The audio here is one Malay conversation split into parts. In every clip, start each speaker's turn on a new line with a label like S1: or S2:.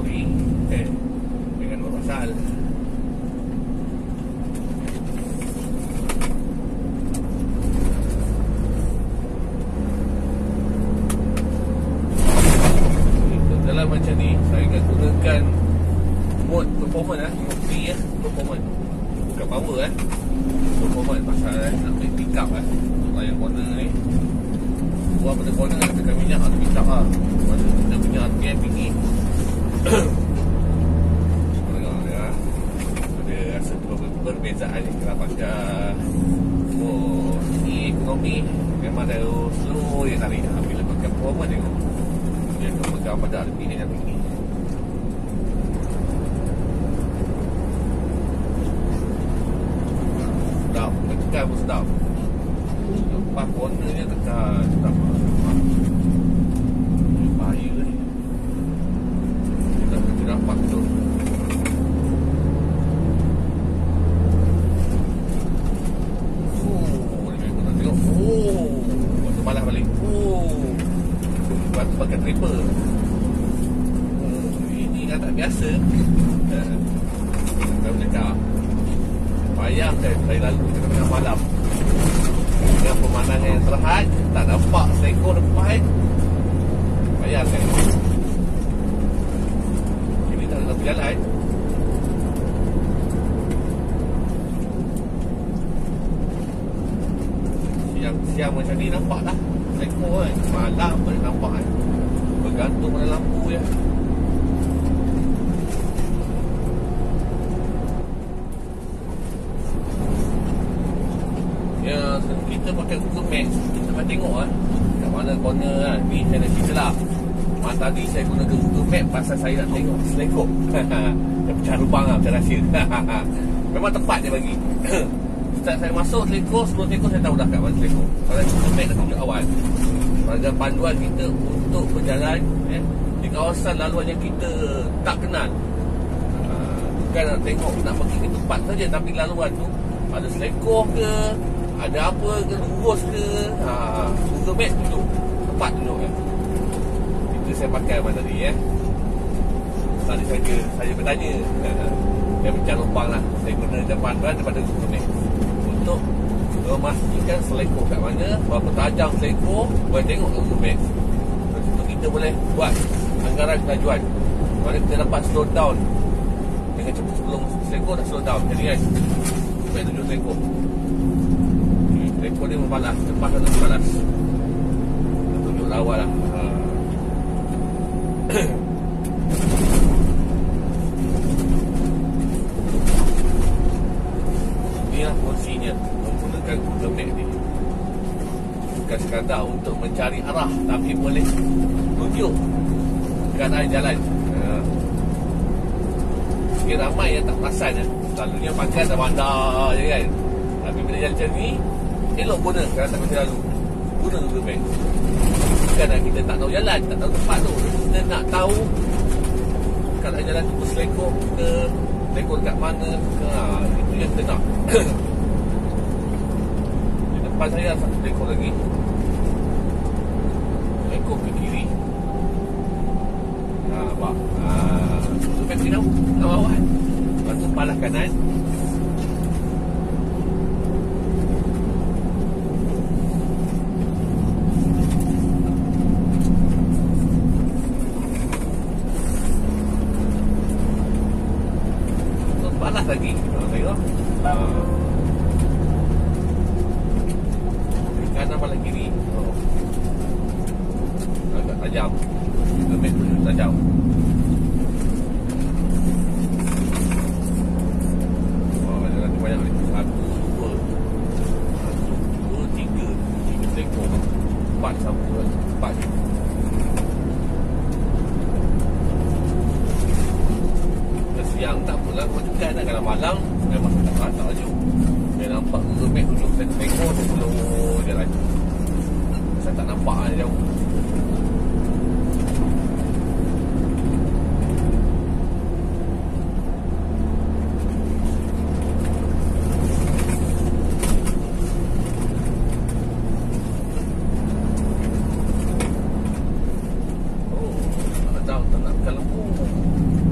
S1: story dengan dua pasal. Dalam macam ni saya akan gunakan mode performance mode free performance, bukan power performance, pasal nak main pick up untuk layar corner ni. Buat pada corner tekan minyak atau pick up pada tekan minyak RPM tinggi. Tengok dia ada rasa perbezaan ni kalau pakai ini ekonomi memang dah slow dia tarik. Bila pakai performance tengok dia akan pegang pada RPM yang tinggi. Sedap, tekan pun sedap. Lepas corner dia tekan sedap. Bahaya ni. Kita nampak tu. Dia memang nak tengok. Waktu malas balik. Waktu pakai triple. Ini kan tak biasa. Saya cakap, bayangkan saya lalu kita tengah malam dengan pemandangan yang terhad, tak nampak seekor depan. Bayangkan ini tak ada berjalan. Siang macam ni nampak dah seekor kan. Malam boleh nampak kan. Bergantung pada lampu ya. Ya, kita pakai Google Maps, kita akan tengok kat mana corner ni saya nak cerita lah. Tadi saya gunakan Google Maps pasal saya nak tengok selekop. Dia pecah lubang macam rahsia. Memang tepat dia bagi. Start saya masuk selekop, sebelum selekop saya tahu dah kat mana selekop. Kalau Google Maps dah tunjuk awal pada panduan kita untuk berjalan di kawasan laluan yang kita tak kenal. Bukan nak tengok, nak pergi ke tempat saja, tapi laluan tu ada selekop ke, ada apa ke, lurus ke, Google Maps tunjuk, tepat tunjuk kan. Itu saya pakai mana tadi Tadi saya bertanya, saya bincang lubang lah. Saya gunakan panduan daripada Google Maps untuk memastikan selekor kat mana, berapa tajam selekor, boleh tengok Google Maps. Lepas kita boleh buat anggaran kelajuan, mana kita dapat slow down dengan cepat. Sebelum selekor dah slow down. Jadi guys, supaya tunjuk selekor. Selekor dia membalas, lepas atau membalas. Dia tunjuk lawa lah. Inilah fungsinya menggunakan Google Maps ni. Bukan sekadar untuk mencari arah, tapi boleh tunjuk keadaan jalan. Mungkin ramai yang tak perasan selalunya pakai dah bandar je kan. Tapi bila jalan macam ni, elok guna kalau tak macam lalu. Guna Google Maps. Bukan kita tak tahu jalan, tak tahu tempat tu. Kita nak tahu kalau jalan tu berselekor ke, selekor dekat mana ke, itu yang kita nak. Di depan saya ada satu selekor lagi. Selekor ke kiri. Nampak? Google Maps ni tahu, nak bawah. Lepas tu palas kanan. Palas lagi. Tengok. Kanan malah kiri. Agak tajam. Google Maps tu tajam. Ada banyak ni. 1, 2, 3 selekor. 4 sampai 4. Siang tak pula makan dah. Kalau malam memang tak laju. Saya nampak Google Maps tunjuk saya tengok tu slow jalan. Saya tak nampak jauh. Tak nak lembu.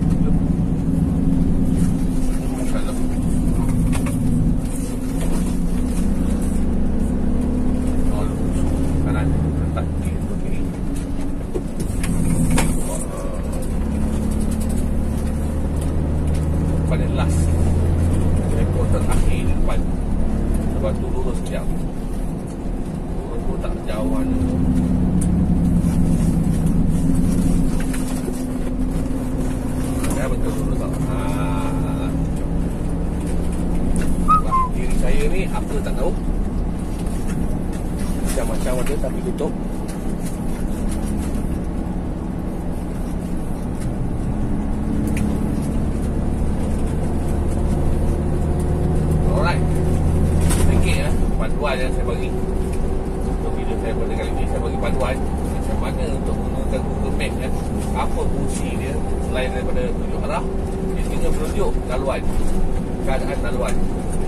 S1: ni. Untuk video saya pada kali ni, saya bagi panduan macam mana untuk menggunakan Google Map kan. Apa fungsi dia selain daripada tunjuk arah, dia tinggal menunjuk laluan, keadaan laluan.